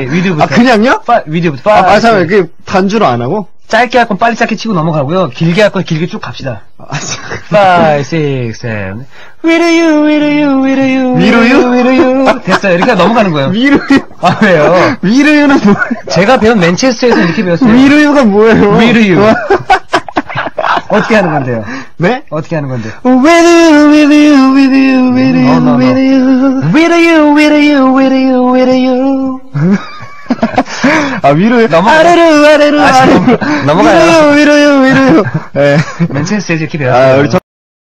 위드부터. 아, 그냥요? 위드부터. 아, 잠깐만, 그, 단주로 안 하고? 짧게 할 건 빨리 짧게 치고 넘어가고요. 길게 할 건 길게 쭉 갑시다. 아, 5, 6, 7. With you, with you, with you. With you? with you. 됐어요. 이렇게 넘어가는 거예요. 위르유. 아, 왜요? 위르유는 뭐예요? 제가 배운 맨체스터에서 이렇게 배웠어요. 위르유가 뭐예요? 위르유. 어떻게 하는 건데요? 네? 어떻게 하는 건데요? With you, with you, with you, with you, No, no, no. with you. With you, with you, with you, with you. 아, 위로요? 넘어가요. 아래로, 아래로, 아, 아래로. 넘어가요. 위로요, 위로요, 위로요. 예. 맨체스터에서 이렇게 아, 우리 배웠어요.